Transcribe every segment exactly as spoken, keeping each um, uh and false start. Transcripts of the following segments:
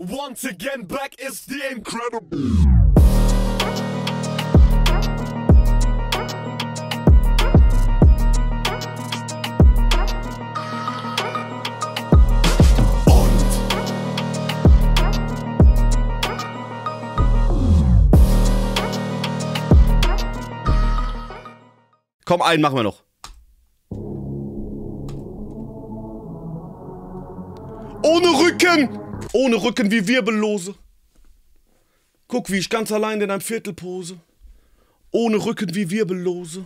Once again, back is the incredible. Komm, einen machen wir noch. Ohne Rücken! Ohne Rücken wie Wirbellose. Guck, wie ich ganz allein in einem Viertel pose. Ohne Rücken wie Wirbellose.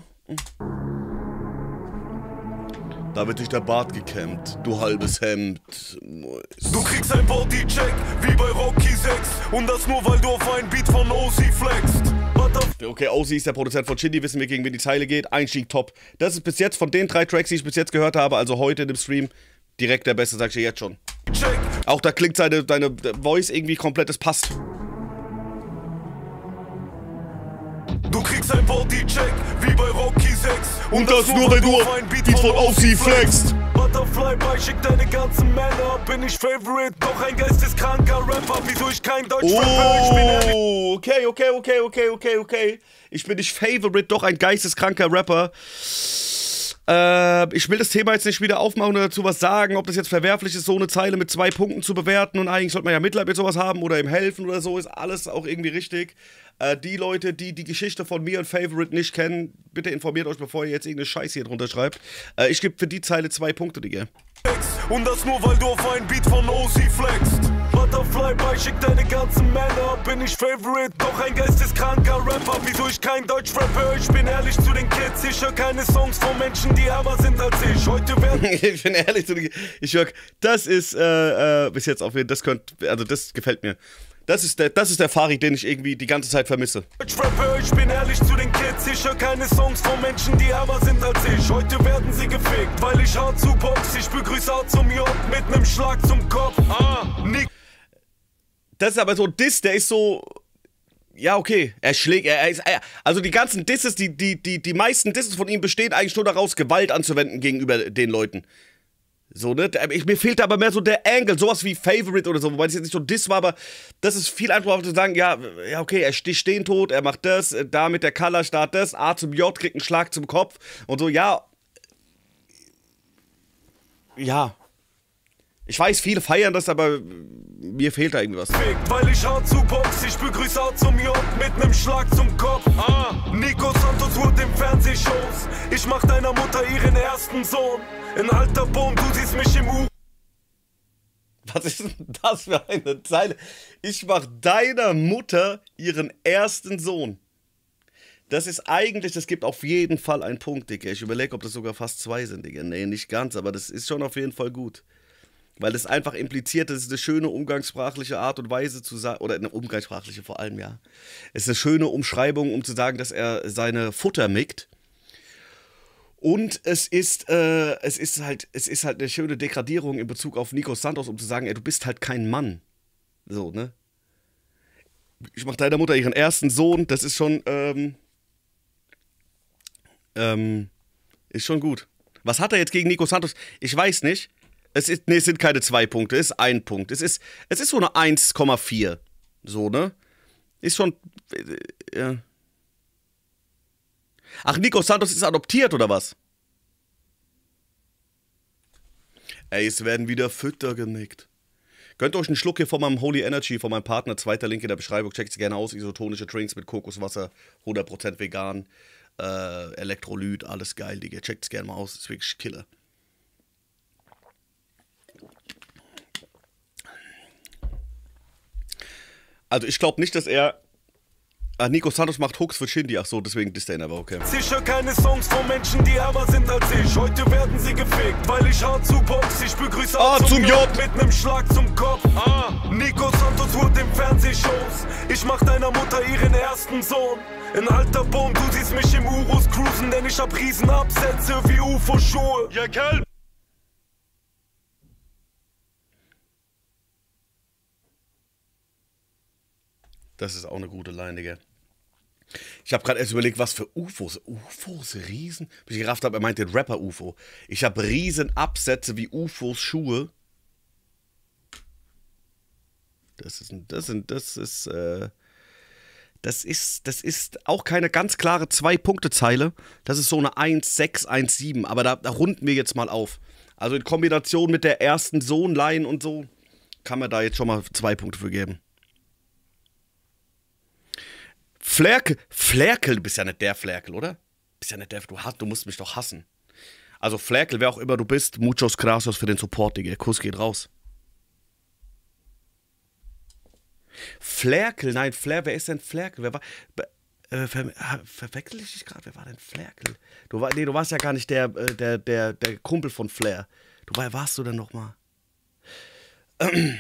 Da wird durch der Bart gekämmt, du halbes Hemd. Du kriegst ein Bodycheck wie bei Rocky sechs. Und das nur, weil du auf einen Beat von O C flexst. Okay, O C ist der Produzent von Shindy, wissen wir, gegen wen die Zeile geht. Einstieg top. Das ist bis jetzt von den drei Tracks, die ich bis jetzt gehört habe, also heute in dem Stream, direkt der beste, sag ich dir jetzt schon. Check. Auch da klingt seine, deine Voice irgendwie komplett, es passt. Du kriegst ein Bodycheck wie bei Rocky sechs. Und, Und das, das nur, weil du auf einen Beat, Beat von O C flexst. Butterfly bei schick deine ganzen Männer. Bin ich Favorite, doch ein geisteskranker Rapper. Wieso ich kein Deutsch oh, Rapper? Ich bin ehrlich. Okay, okay, okay, okay, okay, okay. Ich bin nicht Favorite, doch ein geisteskranker Rapper. Äh, ich will das Thema jetzt nicht wieder aufmachen oder dazu was sagen, ob das jetzt verwerflich ist, so eine Zeile mit zwei Punkten zu bewerten und eigentlich sollte man ja Mitleid mit sowas haben oder ihm helfen oder so, ist alles auch irgendwie richtig. Äh, die Leute, die die Geschichte von mir und Favorite nicht kennen, bitte informiert euch, bevor ihr jetzt irgendeine Scheiße hier drunter schreibt. Äh, ich gebe für die Zeile zwei Punkte, Digga. Und das nur, weil du auf einen Beat von O C flexst. Butterfly bei schick deine ganzen Männer. Bin ich Favorite, doch ein geisteskranker Rapper. Wieso ich kein Deutsch rapper? Ich bin ehrlich zu den Kids. Ich höre keine Songs von Menschen, die ärmer sind als ich. Heute werden ich bin ehrlich zu den Kids. Ich höre, das ist äh, äh, bis jetzt auf jeden Fall, das könnte, also das gefällt mir. Das ist der, das ist der Farid, den ich irgendwie die ganze Zeit vermisse. Ich bin ehrlich zu den Kids, ich höre keine Songs von Menschen, die ärmer sind als ich. Heute werden sie gefickt, weil ich hart zu box. Ich begrüße hart zum J mit nem Schlag zum Kopf. Ah, Nick. Das ist aber so ein Diss, der ist so... Ja, okay, er schlägt, er, er ist... Er, also die ganzen Disses, die, die, die, die meisten Disses von ihm bestehen eigentlich nur daraus, Gewalt anzuwenden gegenüber den Leuten. So, ne? Ich, mir fehlt aber mehr so der Angle, sowas wie Favorite oder so, wobei es jetzt nicht so ein Diss war, aber das ist viel einfacher zu sagen, ja, ja, okay, er sticht den tot, er macht das, da mit der Color Start das, A zum J, kriegt einen Schlag zum Kopf und so, ja. Ja. Ich weiß, viele feiern das, aber mir fehlt da irgendwas. Weil ich hart zu box, ich begrüße hart zum J mit nem Schlag zum Kopf. Ah, Nico Santos holt im Fernsehshows. Ich mach deiner Mutter ihren ersten Sohn. Ein alter Boom, du siehst mich im U. Was ist denn das für eine Zeile? Ich mach deiner Mutter ihren ersten Sohn. Das ist eigentlich, das gibt auf jeden Fall einen Punkt, Digga. Ich überlege, ob das sogar fast zwei sind, Digga. Nee, nicht ganz, aber das ist schon auf jeden Fall gut. Weil das einfach impliziert, das ist eine schöne umgangssprachliche Art und Weise zu sagen, oder eine umgangssprachliche vor allem, ja. Es ist eine schöne Umschreibung, um zu sagen, dass er seine Futter mickt. Und es ist, äh, es ist halt, es ist halt eine schöne Degradierung in Bezug auf Nico Santos, um zu sagen, ey, du bist halt kein Mann. So, ne? Ich mach deiner Mutter ihren ersten Sohn, das ist schon, ähm, ähm, ist schon gut. Was hat er jetzt gegen Nico Santos? Ich weiß nicht. Es ist, nee, es sind keine zwei Punkte, es ist ein Punkt. Es ist, es ist so eine eins Komma vier. So, ne? Ist schon, äh, ja. Ach, Nico Santos ist adoptiert, oder was? Ey, es werden wieder Fütter genickt. Gönnt euch einen Schluck hier von meinem Holy Energy, von meinem Partner. Zweiter Link in der Beschreibung. Checkt es gerne aus. Isotonische Drinks mit Kokoswasser. hundert Prozent vegan. Äh, Elektrolyt. Alles geil, Digga. Checkt es gerne mal aus. Ist wirklich Killer. Also ich glaube nicht, dass er... Ah, Nico Santos macht Hooks für Shindy. Ach so, deswegen disst er ihn aber, okay. Sicher keine Songs von Menschen, die ärmer sind als ich. Heute werden sie gefickt, weil ich hart zu box. Ich begrüße ah, zum J mit nem Schlag zum Kopf. Ah, Nico Santos holt im Fernsehshows. Ich mach deiner Mutter ihren ersten Sohn. Ein alter Boom, du siehst mich im Urus cruisen, denn ich hab Riesenabsätze wie U F O-Schuhe. Ja, Kelp. Das ist auch eine gute Line, Digga. Ich habe gerade erst überlegt, was für U F Os. U F Os, Riesen? Bis ich gerafft habe, er meint den Rapper-U F O. Ich habe Riesenabsätze wie U F Os Schuhe. Das ist, das sind, das ist, äh, das ist, das ist auch keine ganz klare Zwei-Punkte-Zeile. Das ist so eine eins sechs, eins sieben, aber da, da runden wir jetzt mal auf. Also in Kombination mit der ersten Sohn-Line und so, kann man da jetzt schon mal zwei Punkte für geben. Flerkel, Flerkel, du bist ja nicht der Flerkel, oder? Du bist ja nicht der, du, du musst mich doch hassen. Also Flerkel, wer auch immer du bist, muchos gracias für den Support, Digga. Kuss geht raus. Flerkel, nein, Flair, wer ist denn Flerkel? Wer war, äh, ver, verwechsel ich dich gerade? Wer war denn Flerkel? Du, war, nee, du warst ja gar nicht der, der, der, der Kumpel von Flair. Du, wer warst du denn nochmal? Ähm.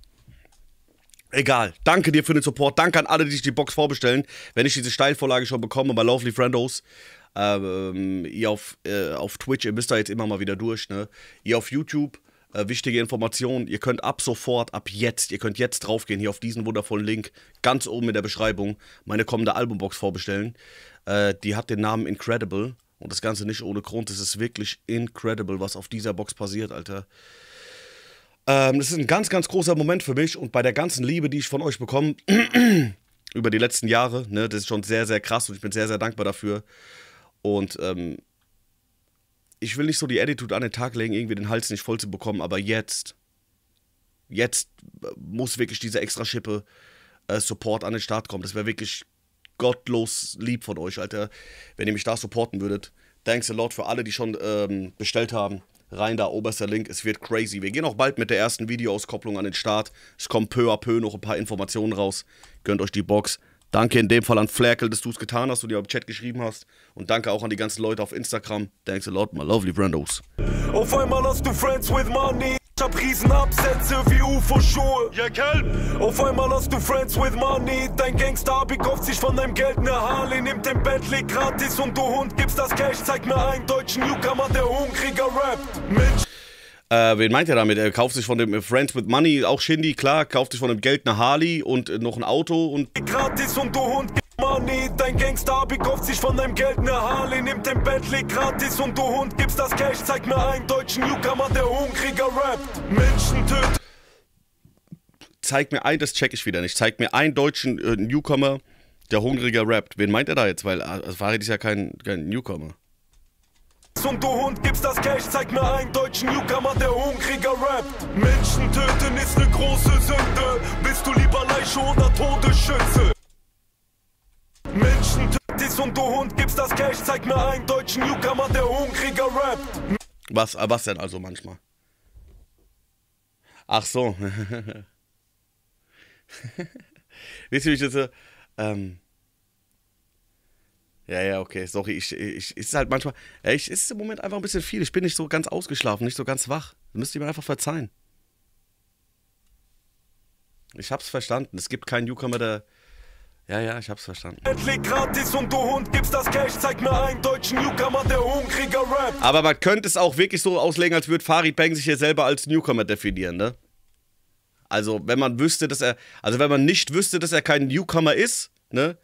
Egal, danke dir für den Support, danke an alle, die sich die Box vorbestellen. Wenn ich diese Steilvorlage schon bekomme bei Lovely Friendos, ähm, ihr auf, äh, auf Twitch, ihr müsst da jetzt immer mal wieder durch, ne? Ihr auf YouTube, Äh, wichtige Informationen, ihr könnt ab sofort, ab jetzt, ihr könnt jetzt draufgehen, hier auf diesen wundervollen Link, ganz oben in der Beschreibung, meine kommende Albumbox vorbestellen. Äh, die hat den Namen Incredible und das Ganze nicht ohne Grund, es ist wirklich incredible, was auf dieser Box passiert, Alter. Ähm, das ist ein ganz, ganz großer Moment für mich und bei der ganzen Liebe, die ich von euch bekomme, über die letzten Jahre, ne, das ist schon sehr, sehr krass und ich bin sehr, sehr dankbar dafür. Und, ähm, ich will nicht so die Attitude an den Tag legen, irgendwie den Hals nicht voll zu bekommen, aber jetzt, jetzt muss wirklich diese extra Schippe äh, Support an den Start kommen. Das wäre wirklich gottlos lieb von euch, Alter, wenn ihr mich da supporten würdet. Thanks a lot für alle, die schon ähm, bestellt haben. Rein da, oberster Link, es wird crazy. Wir gehen auch bald mit der ersten Videoauskopplung an den Start. Es kommen peu à peu noch ein paar Informationen raus. Gönnt euch die Box. Danke in dem Fall an Flerkel, dass du es getan hast und dir im Chat geschrieben hast. Und danke auch an die ganzen Leute auf Instagram. Thanks a lot, my lovely friendos. Auf einmal hast du Friends with Money. Ich hab Riesenabsätze wie U F O-Schuhe. Ja, Kelp. Auf einmal hast du Friends with Money. Dein Gangster-Abi kauft sich von deinem Geld ne Harley. Nimmt den Bentley gratis und du Hund gibst das Cash. Zeig mir einen deutschen Newcomer, der hungriger rappt. Mensch. Äh, wen meint ihr damit? Er kauft sich von dem Friends with Money, auch Shindy, klar, kauft sich von dem Geld eine Harley und äh, noch ein Auto und... Gratis und du Hund gibst Money. Dein Gangster-Abi kauft sich von deinem Geld ne Harley. Nimmt den Bentley gratis und du Hund gibst das Cash. Zeig mir einen deutschen Newcomer, der hungriger rappt. Menschen tötet. Zeig mir ein, das check ich wieder nicht. Zeig mir einen deutschen äh, Newcomer, der hungriger rappt. Wen meint er da jetzt? Weil äh, Farid ist ja kein, kein Newcomer. Und du Hund gibst das Cash, zeig mir einen deutschen Newcomer, der hungriger rappt. Menschen töten ist ne große Sünde. Bist du lieber Leiche oder Todesschütze? Menschen töten und du Hund gibst das Cash, zeig mir einen deutschen Newcomer, der hungriger rappt. Was, was denn also manchmal? Ach so. Wisst ihr, wie ich das so, ähm... Ja, ja, okay, sorry, ich, ich, ist halt manchmal, ich, ist im Moment einfach ein bisschen viel, ich bin nicht so ganz ausgeschlafen, nicht so ganz wach, das müsst ihr mir einfach verzeihen. Ich hab's verstanden, es gibt keinen Newcomer, der, ja, ja, ich hab's verstanden. Gratis und du Hund gibst das Cash, zeig mir einen deutschen Newcomer, der hungriger rappt. Aber man könnte es auch wirklich so auslegen, als würde Farid Bang sich hier selber als Newcomer definieren, ne? Also, wenn man wüsste, dass er, also wenn man nicht wüsste, dass er kein Newcomer ist, ne?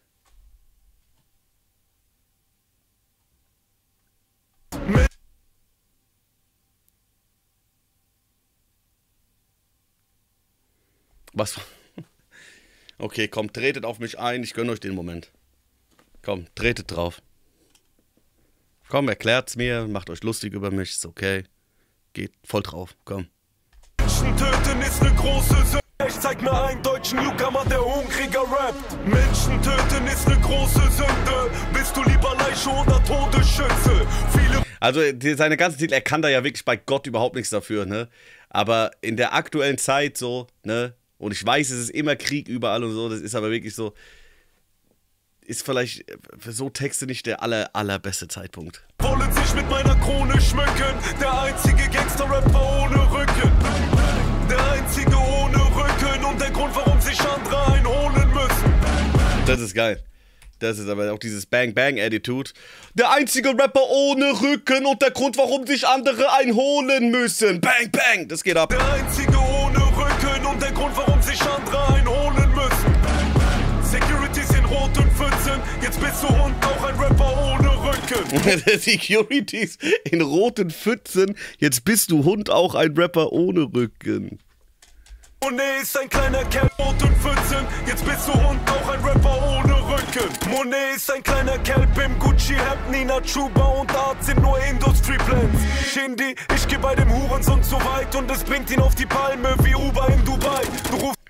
Was? Okay, komm, tretet auf mich ein, ich gönne euch den Moment. Komm, tretet drauf. Komm, erklärt's mir, macht euch lustig über mich, ist okay. Geht voll drauf, komm. Menschen töten ist ne große Sünde. Ich zeig mir einen deutschen Newcomer, der hungriger rappt. Menschen töten ist ne große Sünde. Bist du lieber Leiche oder Todesschütze? Viele Also die, seine ganzen Titel, er kann da ja wirklich bei Gott überhaupt nichts dafür, ne? Aber in der aktuellen Zeit so, ne? Und ich weiß, es ist immer Krieg überall und so, das ist aber wirklich so, ist vielleicht für so Texte nicht der aller, allerbeste Zeitpunkt. Wollen sich mit meiner Krone schmücken, der einzige Gangster-Rapper ohne Rücken. Der einzige ohne Rücken und der Grund, warum sich andere einholen müssen. Das ist geil. Das ist aber auch dieses Bang-Bang-Attitude. Der einzige Rapper ohne Rücken und der Grund, warum sich andere einholen müssen. Bang, bang, das geht ab. Der einzige ohne Rücken und der Grund, warum sich andere einholen müssen. Securities in roten Pfützen, jetzt bist du Hund, auch ein Rapper ohne Rücken. Securities in roten Pfützen, jetzt bist du Hund, auch ein Rapper ohne Rücken. Monet ist ein kleiner Kerl, rot und vierzehn. Jetzt bist du und auch ein Rapper ohne Rücken. Monet ist ein kleiner Kerl, Bim, Gucci, Hemd, Nina, Chuba und Art sind nur Industry-Plans. Shindy, ich geh bei dem Hurensohn zu weit und es bringt ihn auf die Palme wie Uber in Dubai. Du rufst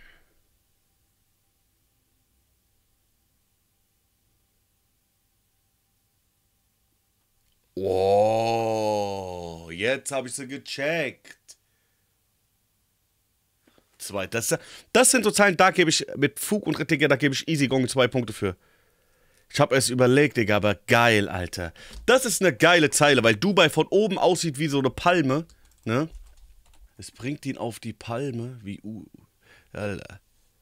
Oh, jetzt habe ich sie gecheckt. Zwei. Das, das sind so Zeilen, da gebe ich mit Fug und Recht, Digga, da gebe ich easy going zwei Punkte für. Ich habe es überlegt, Digga, aber geil, Alter. Das ist eine geile Zeile, weil Dubai von oben aussieht wie so eine Palme, ne? Es bringt ihn auf die Palme wie U. Alter.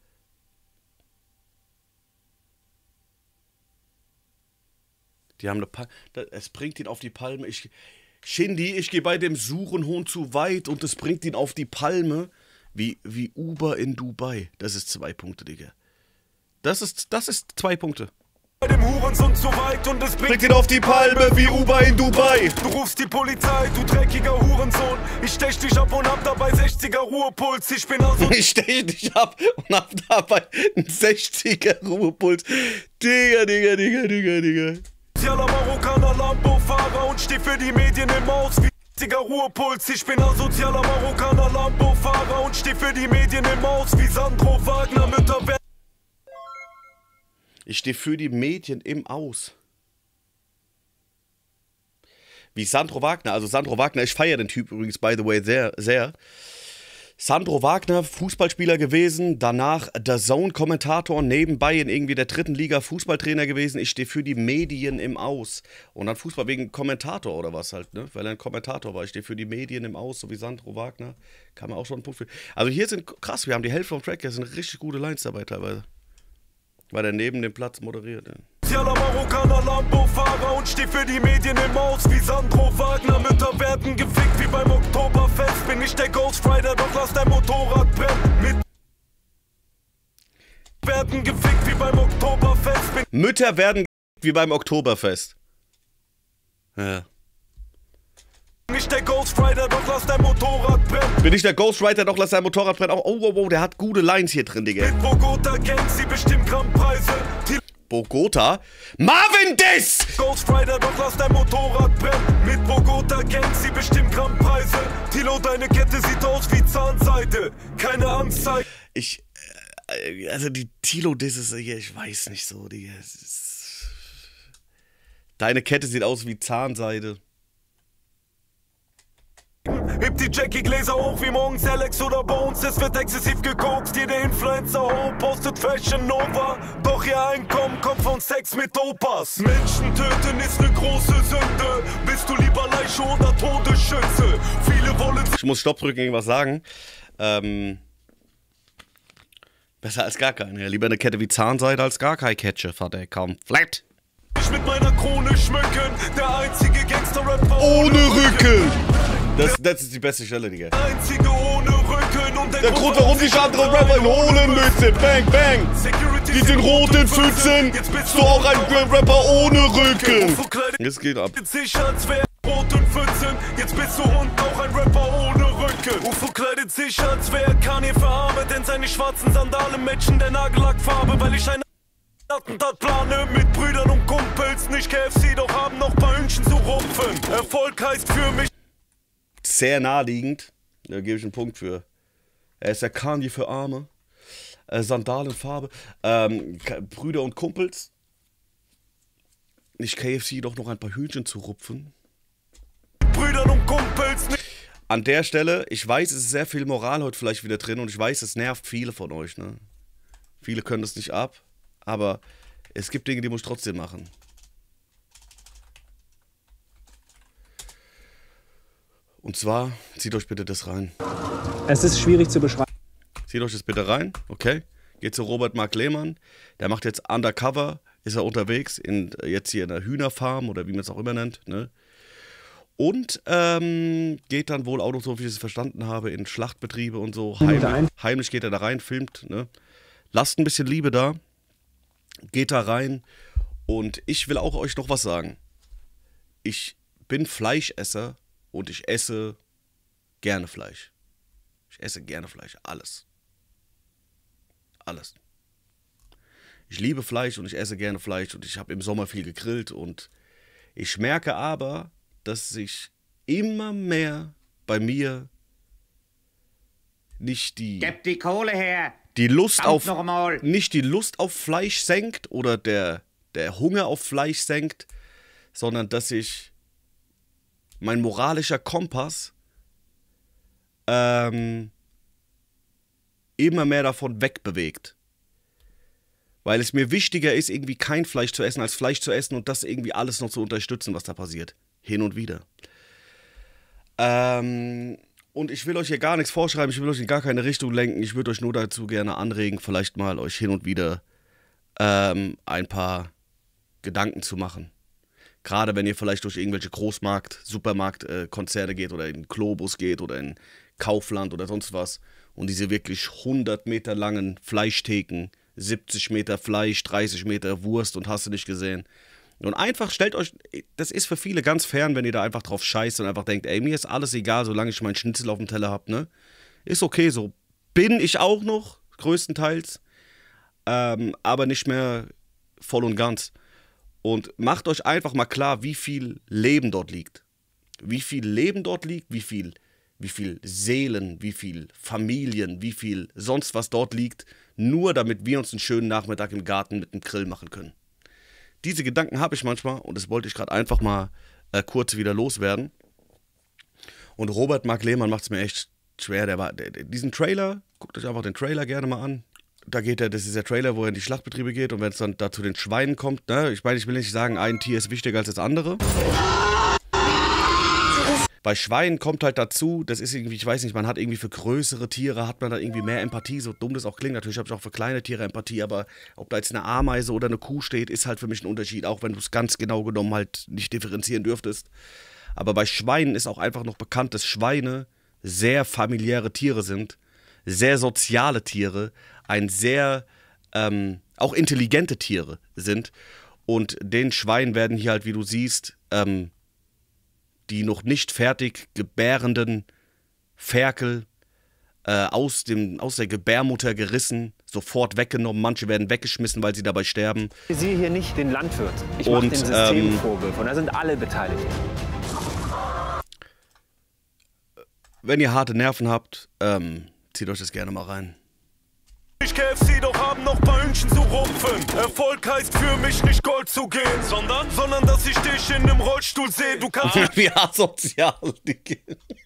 Die haben eine Palme. Es bringt ihn auf die Palme. Ich, Shindy, ich gehe bei dem Surenhohn zu weit und es bringt ihn auf die Palme. Wie, wie Uber in Dubai. Das ist zwei Punkte, Digga. Das ist, das ist zwei Punkte. bei dem Hurensohn zu weit und es bringt, Bringt ihn auf die Palme wie Uber in Dubai. Du rufst die Polizei, du dreckiger Hurensohn. Ich stech dich ab und hab dabei sechziger Ruhepuls. Ich bin also... Ich stech dich ab und hab dabei einen sechziger Ruhepuls. Digga, Digga, Digga, Digga, Digga. Sozialer Marokkaner, Lambo-Fahrer und steh für die Medien im Aus wie sechziger Ruhepuls. Ich bin asozialer Marokkaner, Lambo-Fahrer und steh für die Medien im Aus wie Sandro Wagner. Mütter werden... Ich stehe für die Medien im Aus. Wie Sandro Wagner. Also Sandro Wagner, ich feiere den Typ übrigens, by the way, sehr, sehr. Sandro Wagner, Fußballspieler gewesen, danach der Zone-Kommentator, nebenbei in irgendwie der dritten Liga Fußballtrainer gewesen. Ich stehe für die Medien im Aus. Und dann Fußball wegen Kommentator oder was halt, ne? Weil er ein Kommentator war. Ich stehe für die Medien im Aus, so wie Sandro Wagner. Kann man auch schon einen Punkt für. Also hier sind, krass, wir haben die Hälfte vom Track, hier sind richtig gute Lines dabei teilweise. Weil er neben dem Platz moderiert. Ja. Sozialer Marokkaner, Lambo-Fahrer und steh für die Medien im Aus wie Sandro Wagner. Mütter werden gefickt wie beim Oktoberfest. Bin ich der Ghost Rider, doch lass dein Motorrad brennen. Mit werden gefickt wie beim Oktoberfest. Bin Mütter werden gefickt wie beim Oktoberfest. Ja. ich der Ghost Rider, doch lass dein Motorrad brennen. Bin ich der Ghost Rider, doch lass dein Motorrad brennen. Oh, oh, oh, oh, der hat gute Lines hier drin, Digga. Mit Bogota Gangs, sie bestimmt Grammpreise. Bogota? Marvin Diss! Ghost Rider, doch lass dein Motorrad brennen. Mit Bogota Gangs, sie bestimmt Grammpreise. Tilo, deine Kette sieht aus wie Zahnseide. Keine Anzeige. Ich, äh, also die Tilo-Disses hier, ich weiß nicht so, Digga. Deine Kette sieht aus wie Zahnseide. Heb die Jackie-Gläser hoch wie morgens Alex oder Bones. Es wird exzessiv gekokst, jeder Influencer hoch postet Fashion Nova. Doch ihr Einkommen kommt von Sex mit Opas. Menschen töten ist ne große Sünde. Bist du lieber Leiche oder Todesschütze? Viele wollen... Ich muss Stopp drücken, irgendwas sagen. Ähm... Besser als gar keine. Ja, lieber eine Kette wie Zahnseide als gar keine Kette, Vater. Kaum flat. Ich mit meiner Krone schmücken. Der einzige Gangster-Rapper ohne Rücken. Das, das ist die beste Stelle, Digga. Einzige ohne Rücken und der, der Grund, warum sich andere Rapper holen müssen. Bang, bang. Die sind rot in Pfützen. Jetzt bist du auch ein Rapper ohne Rücken. Jetzt geht ab. Sich als wär rot und Pfützen. Jetzt bist du und auch ein Rapper ohne Rücken. Ufo kleidet sich als wär Kanye für Arme, denn seine schwarzen Sandalen matchen der Nagellackfarbe, weil ich ein Attentat plane mit Brüdern und Kumpels. Nicht K F C, doch haben noch paar Hühnchen zu rupfen. Erfolg heißt für mich sehr naheliegend. Da gebe ich einen Punkt für. Er ist der Kanye für Arme. Äh, Sandalenfarbe. Ähm, Brüder und Kumpels. Nicht K F C, doch noch ein paar Hühnchen zu rupfen. Brüdern und Kumpels. An der Stelle, ich weiß, es ist sehr viel Moral heute vielleicht wieder drin und ich weiß, es nervt viele von euch. Ne? Viele können das nicht ab, aber es gibt Dinge, die muss ich trotzdem machen. Und zwar, zieht euch bitte das rein. Es ist schwierig zu beschreiben. Zieht euch das bitte rein, okay? Geht zu Robert Mark Lehmann. Der macht jetzt Undercover, ist er unterwegs, in, jetzt hier in der Hühnerfarm oder wie man es auch immer nennt, ne? Und ähm, geht dann wohl auch noch, so wie ich es verstanden habe, in Schlachtbetriebe und so. Heimlich, heimlich geht er da rein, filmt, ne? Lasst ein bisschen Liebe da. Geht da rein. Und ich will auch euch noch was sagen. Ich bin Fleischesser. Und ich esse gerne Fleisch. Ich esse gerne Fleisch, alles. Alles. Ich liebe Fleisch und ich esse gerne Fleisch und ich habe im Sommer viel gegrillt und ich merke aber, dass sich immer mehr bei mir nicht die, Gib die Kohle her. die Lust Verdammt auf noch einmal. nicht die Lust auf Fleisch senkt oder der, der Hunger auf Fleisch senkt, sondern dass sich mein moralischer Kompass ähm, immer mehr davon wegbewegt. Weil es mir wichtiger ist, irgendwie kein Fleisch zu essen, als Fleisch zu essen und das irgendwie alles noch zu unterstützen, was da passiert. Hin und wieder. Ähm, und ich will euch hier gar nichts vorschreiben, ich will euch in gar keine Richtung lenken. Ich würde euch nur dazu gerne anregen, vielleicht mal euch hin und wieder ähm, ein paar Gedanken zu machen. Gerade wenn ihr vielleicht durch irgendwelche Großmarkt-, Supermarkt-Konzerne äh, geht oder in Globus geht oder in Kaufland oder sonst was und diese wirklich hundert Meter langen Fleischtheken, siebzig Meter Fleisch, dreißig Meter Wurst und hast du nicht gesehen. Und einfach stellt euch, das ist für viele ganz fern, wenn ihr da einfach drauf scheißt und einfach denkt, ey, mir ist alles egal, solange ich meinen Schnitzel auf dem Teller hab, ne? Ist okay, so bin ich auch noch, größtenteils, ähm, aber nicht mehr voll und ganz. Und macht euch einfach mal klar, wie viel Leben dort liegt. Wie viel Leben dort liegt, wie viel, wie viel Seelen, wie viel Familien, wie viel sonst was dort liegt, nur damit wir uns einen schönen Nachmittag im Garten mit dem Grill machen können. Diese Gedanken habe ich manchmal und das wollte ich gerade einfach mal äh, kurz wieder loswerden. Und Robert Mark Lehmann macht es mir echt schwer. Der war, der, der, diesen Trailer, guckt euch einfach den Trailer gerne mal an. Da geht er, das ist der Trailer, wo er in die Schlachtbetriebe geht und wenn es dann da zu den Schweinen kommt, ne, ich meine, ich will nicht sagen, ein Tier ist wichtiger als das andere. Bei Schweinen kommt halt dazu, das ist irgendwie, ich weiß nicht, man hat irgendwie für größere Tiere, hat man da irgendwie mehr Empathie, so dumm das auch klingt. Natürlich habe ich auch für kleine Tiere Empathie, aber ob da jetzt eine Ameise oder eine Kuh steht, ist halt für mich ein Unterschied, auch wenn du es ganz genau genommen halt nicht differenzieren dürftest. Aber bei Schweinen ist auch einfach noch bekannt, dass Schweine sehr familiäre Tiere sind, sehr soziale Tiere, ein sehr, ähm, auch intelligente Tiere sind. Und den Schweinen werden hier halt, wie du siehst, ähm, die noch nicht fertig gebärenden Ferkel äh, aus, dem, aus der Gebärmutter gerissen, sofort weggenommen. Manche werden weggeschmissen, weil sie dabei sterben. Ich sehe hier nicht den Landwirt. Ich mache Und, den Systemvorwürfe. Und da sind alle beteiligt. Wenn ihr harte Nerven habt, ähm, zieht euch das gerne mal rein. Ich K F C, doch haben noch paar Hühnchen zu rupfen. Erfolg heißt für mich nicht Gold zu gehen, sondern, sondern dass ich dich in einem Rollstuhl sehe. Du kannst Wie asozial, Digga.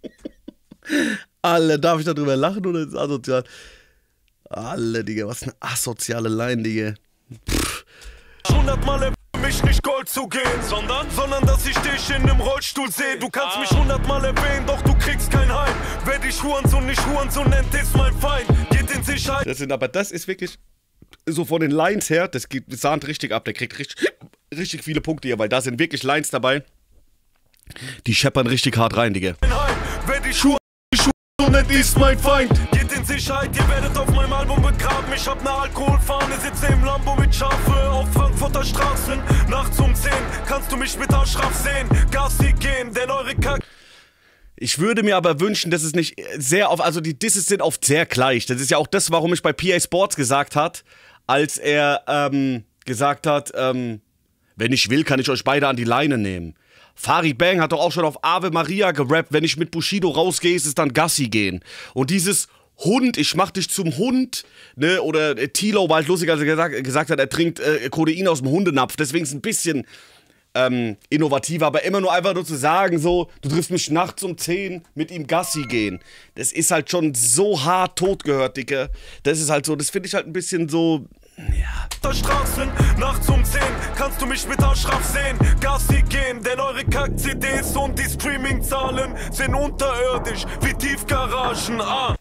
Alle, darf ich darüber lachen oder ist es asozial? Alle, Digga, was eine asoziale Line, Digga. hundertmal für mich nicht Gold zu gehen, sondern, sondern dass ich dich in einem Rollstuhl sehe. Du kannst mich hundertmal erwähnen, doch du kriegst kein Heim. Wer dich Hurensohn nicht Hurensohn nennt, ist mein Feind. Geht in Sicherheit. Das sind, aber das ist wirklich so von den Lines her, das geht sahnt richtig ab, der kriegt richtig, richtig viele Punkte hier, weil da sind wirklich Lines dabei, die scheppern richtig hart rein, Digga. Wer dich Hurensohn nennt, ist mein Feind. Geht in Sicherheit, ihr werdet auf meinem Album begraben. Ich hab ne Alkoholfahne, sitze im Lambo mit Schafe auf Frankfurter Straßen. Nachts um zehn kannst du mich mit Arschraff sehen. Gassi gehen, denn eure Kack... Ich würde mir aber wünschen, dass es nicht sehr auf, also die Disses sind oft sehr gleich. Das ist ja auch das, warum ich bei P A Sports gesagt hat, als er ähm, gesagt hat, ähm, wenn ich will, kann ich euch beide an die Leine nehmen. Farid Bang hat doch auch schon auf Ave Maria gerappt, wenn ich mit Bushido rausgehe, ist es dann Gassi gehen. Und dieses Hund, ich mach dich zum Hund, ne, oder äh, Tilo war halt lustig, als er gesagt, gesagt hat, er trinkt äh, Kodein aus dem Hundenapf, deswegen ist es ein bisschen ähm, innovativer, aber immer nur einfach nur zu sagen, so, du triffst mich nachts um zehn mit ihm Gassi gehen. Das ist halt schon so hart tot gehört, Dicke. Das ist halt so, das finde ich halt ein bisschen so, ja. Straßen, nachts um zehn kannst du mich mit Arschraff sehen. Gassi gehen, denn eure Kack-C Ds und die Streaming-Zahlen sind unterirdisch wie Tiefgaragen. Ah.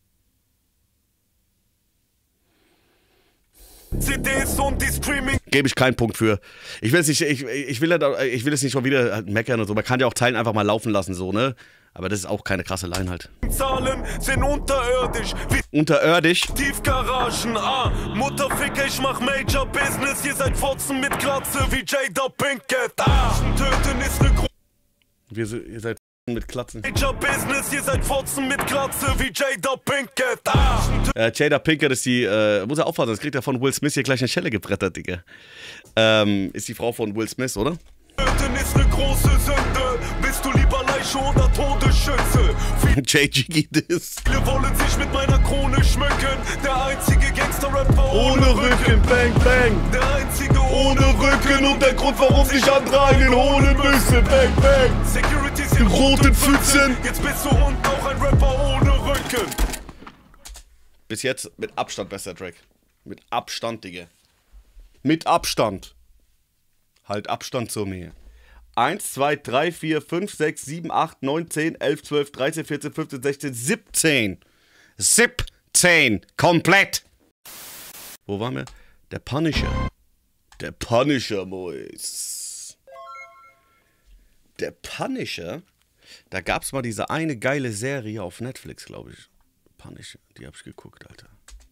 C Ds und die Streaming. Gebe ich keinen Punkt für. Ich will es nicht, ich, ich will, ich will es nicht schon wieder meckern und so. Man kann ja auch Zeilen einfach mal laufen lassen, so, ne? Aber das ist auch keine krasse Line halt. Zahlen sind unterirdisch wie Unterirdisch? Tiefgaragen. Ah, Mutterficker, ich mach Major Business. Ihr seid Fotzen mit Glatze wie Jada Pinkett. Ah, töten ist ne Gro Wir, ihr seid mit Klatzen. Major Business, ihr seid Fotzen mit Glatze wie Jada Pinkett. Ah. Äh, Jada Pinkett ist die, äh, muss er aufpassen, das kriegt er von Will Smith hier gleich eine Schelle gebrettert, Digga. Ähm, ist die Frau von Will Smith, oder? Töten ist eine große Sünde. Bist du lieber Leiche oder Todesschütze? J G Diss. Viele wollen sich mit meiner Krone schmücken. Der einzige Gangster-Rapper Ohne Rücken, bang, bang. Der einzige Ohne Rücken und der Grund, warum sich andere einen holen müssen, bang, bang. Security In roten Pfützen. Jetzt bist du und auch ein Rapper ohne Rücken. Bis jetzt mit Abstand besser Track. Mit Abstand, Digga. Mit Abstand. Halt Abstand zu mir. eins, zwei, drei, vier, fünf, sechs, sieben, acht, neun, zehn, elf, zwölf, dreizehn, vierzehn, fünfzehn, sechzehn, siebzehn. siebzehn. Komplett. Wo waren wir? Der Punisher. Der Punisher, Boys. Der Punisher. Da gab's mal diese eine geile Serie auf Netflix, glaube ich. Punisher. Die hab ich geguckt, Alter.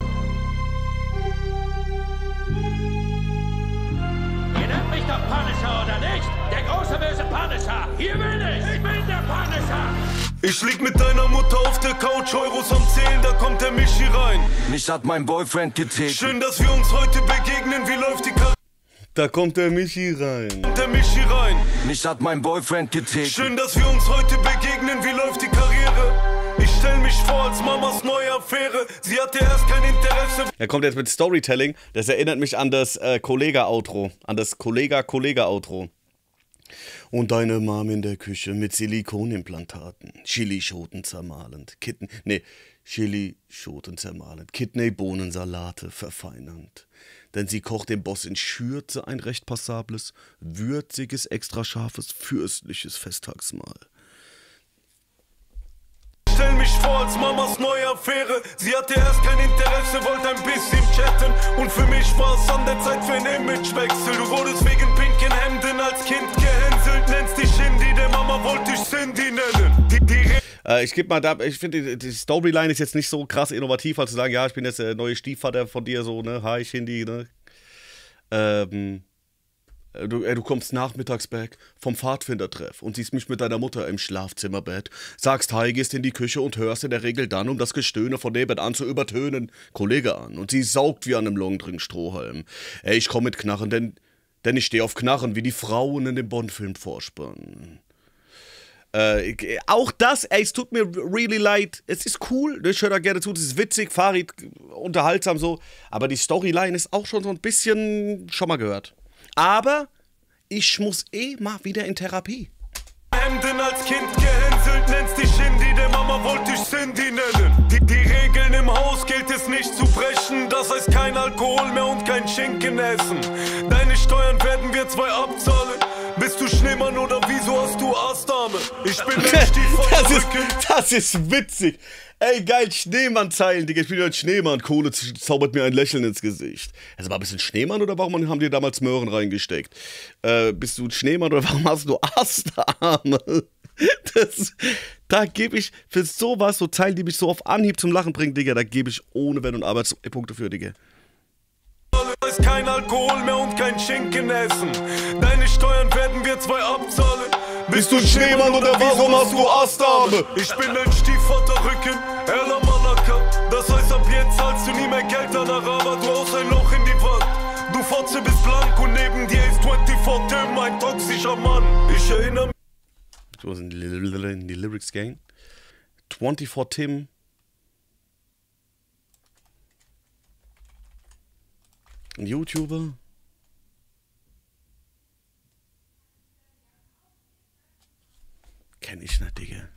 Ihr nennt mich doch Punisher, oder nicht? Der große böse Punisher. Hier bin ich. Ich bin der Punisher. Ich lieg mit deiner Mutter auf der Couch, Euros am Zählen, da kommt der Michi rein. Mich hat mein Boyfriend getickt. Schön, dass wir uns heute begegnen, wie läuft die Karriere? Da kommt der Michi rein. Der Michi rein. Mich hat mein Boyfriend getickt. Schön, dass wir uns heute begegnen, wie läuft die Karriere? Ich stell mich vor als Mamas neue Affäre. Sie hatte erst kein Interesse. Er kommt jetzt mit Storytelling. Das erinnert mich an das äh, Kollega-Outro. An das Kollega-Kollega-Outro. Und deine Mom in der Küche mit Silikonimplantaten. Chilischoten zermahlend. Kitten. Nee, Chilischoten zermahlend. Kidneybohnensalate verfeinernd. Denn sie kocht dem Boss in Schürze ein recht passables, würziges, extra scharfes, fürstliches Festtagsmahl. Stell mich vor als Mamas neue Affäre. Sie hatte erst kein Interesse, wollte ein bisschen chatten. Und für mich war es an der Zeit für einen Imagewechsel. Du wurdest wegen pinken Hemden als Kind gehänselt. Nennst dich Shindy, der Mama wollte ich Cindy nennen. Die, die äh, ich gebe mal da, ich finde, die, die Storyline ist jetzt nicht so krass innovativ, als zu sagen, ja, ich bin jetzt der neue Stiefvater von dir, so, ne, hi Shindy, ne. Ähm. Du, ey, du kommst nachmittags back vom Pfadfindertreff und siehst mich mit deiner Mutter im Schlafzimmerbett, sagst hi, gehst in die Küche und hörst in der Regel dann, um das Gestöhne von nebenan zu übertönen, Kollege an und sie saugt wie an einem Longdrink-Strohhalm. Ey, ich komm mit Knarren, denn, denn ich stehe auf Knarren, wie die Frauen in dem Bond-Film vorspannen. Äh, ich, auch das, ey, es tut mir really leid, es ist cool, ich höre da gerne zu, es ist witzig, Farid, unterhaltsam so, aber die Storyline ist auch schon so ein bisschen, schon mal gehört. Aber ich muss eh mal wieder in Therapie. Hemden als Kind gehänselt, nennst dich Shindy, der Mama wollte ich Cindy nennen. Die, die Regeln im Haus gilt es nicht zu brechen, das heißt kein Alkohol mehr und kein Schinken essen. Deine Steuern werden wir zwei abzahlen. Bist du Schneemann oder wieso hast du Aasdame? Ich bin der Stiefvater. Das ist, das ist witzig. Ey, geil, Schneemann-Zeilen, Digga. Ich bin ja ein Schneemann. Kohle zaubert mir ein Lächeln ins Gesicht. Also war ein bisschen Schneemann oder warum haben die damals Möhren reingesteckt? Äh, bist du ein Schneemann oder warum hast du Aasdame? Das, da gebe ich für sowas, so Zeilen, die mich so auf Anhieb zum Lachen bringen, Digga, da gebe ich ohne Wenn und Aber Punkte für, Digga. Ist kein Alkohol mehr und kein Schinken essen. Deine Steuern werden wir zwei abzahlen. Bist du ein Schneemann oder warum hast du Aasdame? Ich bin dein Stiefvater Rücken, Erla Malaka. Das heißt, ab jetzt zahlst du nie mehr Geld an Araber. Du haust ein Loch in die Wand. Du Fotze bist blank und neben dir ist vierundzwanzig Tim, ein toxischer Mann. Ich erinnere mich. Was sind die Lyrics gehen? vierundzwanzig Tim. Ein YouTuber. Kenn ich nicht, Digga.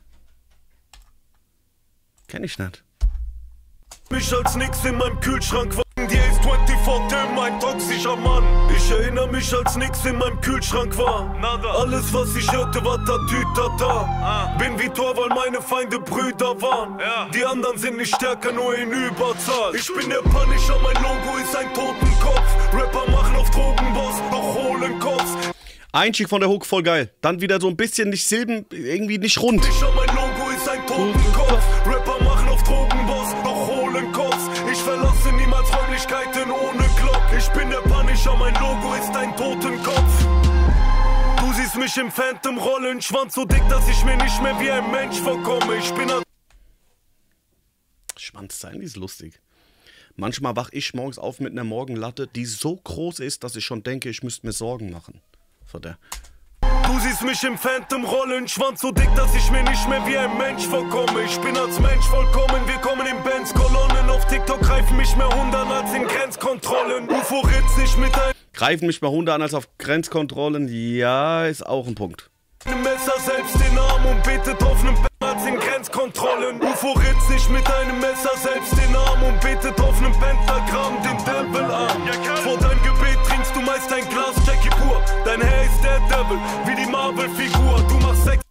Kenn ich nicht. Mich als nix in meinem Kühlschrank war. Dir ist vierundzwanzig Tim, ein toxischer Mann. Ich erinnere mich, als nix in meinem Kühlschrank war. Nada. Alles, was ich hörte, war Tatütata. Ah. Bin wie Thor, weil meine Feinde Brüder waren. Ja. Die anderen sind nicht stärker, nur in Überzahl. Ich bin der Punisher, mein Logo ist ein Totenkopf. Rapper machen auf Drogenboss, doch holen Kopf. Einstieg von der Hook, voll geil. Dann wieder so ein bisschen nicht Silben, irgendwie nicht rund. Punisher, mein Logo ist ein Totenkopf. Rapper machen auf Drogenboss, doch holen Kopf. Ich verlasse niemals Räumlichkeiten ohne Glock. Ich bin der Punisher, mein Logo ist ein Totenkopf. Du siehst mich mich im Phantom rollen, Schwanz so dick, dass ich mir nicht mehr wie ein Mensch vorkomme. Ich bin ein Schwanz sein, die ist lustig. Manchmal wach ich morgens auf mit einer Morgenlatte, die so groß ist, dass ich schon denke, ich müsste mir Sorgen machen. Vor der. Du siehst mich im Phantom rollen, Schwanz so dick, dass ich mir nicht mehr wie ein Mensch vorkomme. Ich bin als Mensch vollkommen, wir kommen in Benz Kolonnen. Auf TikTok greifen mich mehr Hunde an als in Grenzkontrollen. U F O ritzt nicht mit einem Greifen mich mehr Hunde an als auf Grenzkontrollen, ja, ist auch ein Punkt. Messer selbst den Arm und betet auf nem Bett als in Grenzkontrollen. U F O ritzt nicht mit einem Messer selbst den Arm und betet auf nem Pentagramm den Devil an. Vor deinem Gebet trinkst du meist ein Glas Jackie pur. Dein Herr ist der Devil, wie die Marvel-Figur. Du machst Sex.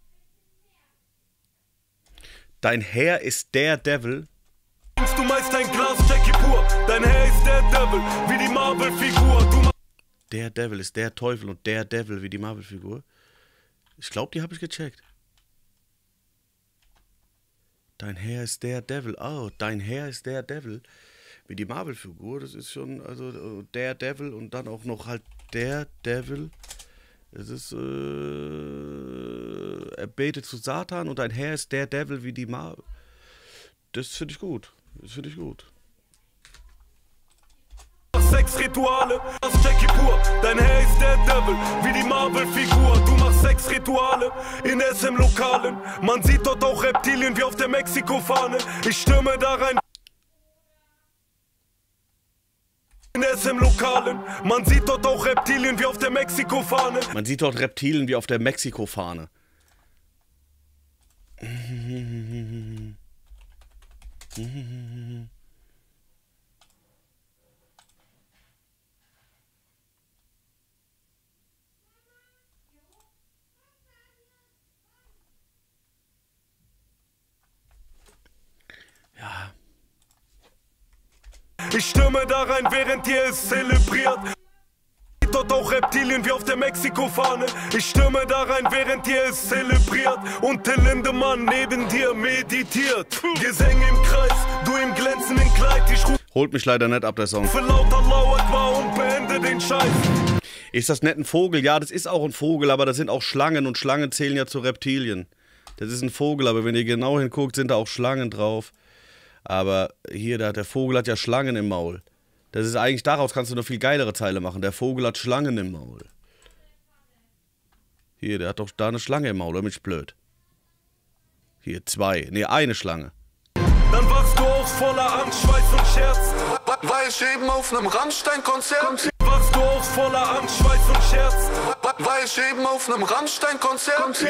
Dein Herr ist der Devil. Trinkst du meist ein Glas Jackie pur. Dein Herr ist der Devil, wie die Marvel-Figur. Du machst Der Devil ist der Teufel und der Devil wie die Marvel-Figur. Ich glaube, die habe ich gecheckt. Dein Herr ist der Devil. Oh, dein Herr ist der Devil. Wie die Marvel-Figur. Das ist schon, also der Devil und dann auch noch halt der Devil. Das ist, äh, er betet zu Satan und dein Herr ist der Devil wie die Marvel. Das finde ich gut. Das finde ich gut. Sexrituale, das Jackie pur. Dein Herr ist der Devil, wie die Marvel-Figur. Du machst Sexrituale in S M-Lokalen. Man sieht dort auch Reptilien wie auf der Mexiko-Fahne. Ich stürme da rein in S M-Lokalen. Man sieht dort auch Reptilien wie auf der Mexiko-Fahne. Man sieht dort Reptilien wie auf der Mexiko-Fahne. Ja. Ich stürme da rein, während ihr es zelebriert. Dort auch Reptilien wie auf der Mexiko-Fahne. Ich stürme da rein, während ihr es zelebriert. Und Till Lindemann neben dir meditiert. Gesänge im Kreis, du im glänzenden Kleid. Ich rufe Holt mich leider nicht ab, der Song. laut Allahu Akbar und beende den Scheiß. Ist das nicht ein Vogel? Ja, das ist auch ein Vogel, aber das sind auch Schlangen und Schlangen zählen ja zu Reptilien. Das ist ein Vogel, aber wenn ihr genau hinguckt, sind da auch Schlangen drauf. Aber hier, der, der Vogel hat ja Schlangen im Maul. Das ist eigentlich, daraus kannst du eine viel geilere Zeile machen. Der Vogel hat Schlangen im Maul. Hier, der hat doch da eine Schlange im Maul, oder bin ich blöd? Hier, zwei. Ne, eine Schlange. Dann wachst du auf voller Angst, Schweiß und Scherz. War ich eben auf nem Rammstein-Konzert? Wachst du auf voller Angst, Schweiß und Scherz. War ich eben auf nem Rammstein-Konzert?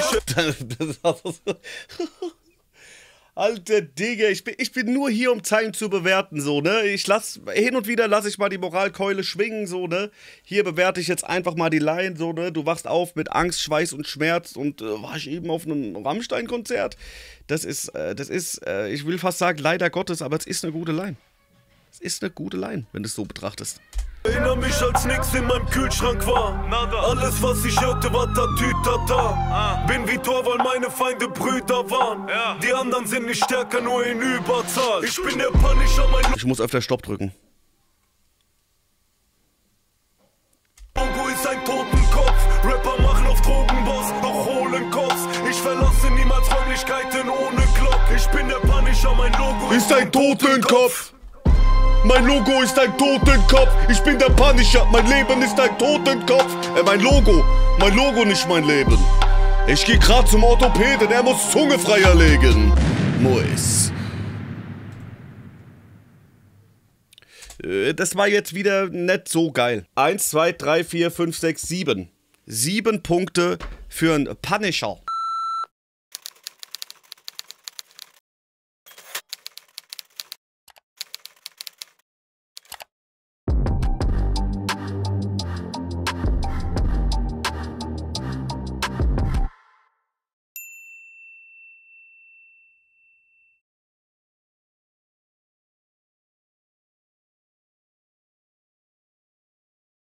Alter Digga, ich bin, ich bin nur hier, um Zeilen zu bewerten, so, ne? Ich lass, hin und wieder lasse ich mal die Moralkeule schwingen, so, ne? Hier bewerte ich jetzt einfach mal die Line, so, ne? Du wachst auf mit Angst, Schweiß und Schmerz und äh, war ich eben auf einem Rammstein-Konzert? Das ist, äh, das ist, äh, ich will fast sagen, leider Gottes, aber es ist eine gute Line. Es ist eine gute Line, wenn du es so betrachtest. Erinnere mich, als nix in meinem Kühlschrank war. Alles, was ich hörte, war Tatütata. Bin wie Thor, weil meine Feinde Brüder waren. Die anderen sind nicht stärker, nur in Überzahl. Ich bin der Punisher, mein Ich muss öfter Stopp drücken. Logo ist ein Totenkopf. Rapper machen auf Drogenboss, doch holen Cops. Ich verlasse niemals Räumlichkeiten ohne Glock. Ich bin der Punisher, mein Logo Ist ein Totenkopf. Mein Logo ist ein Totenkopf. Ich bin der Punisher. Mein Leben ist ein Totenkopf. Äh, mein Logo. Mein Logo, nicht mein Leben. Ich geh grad zum Orthopäden. Er muss Zunge freier legen. Mois. Äh, das war jetzt wieder nicht so geil. Eins, zwei, drei, vier, fünf, sechs, sieben. Sieben Punkte für einen Punisher.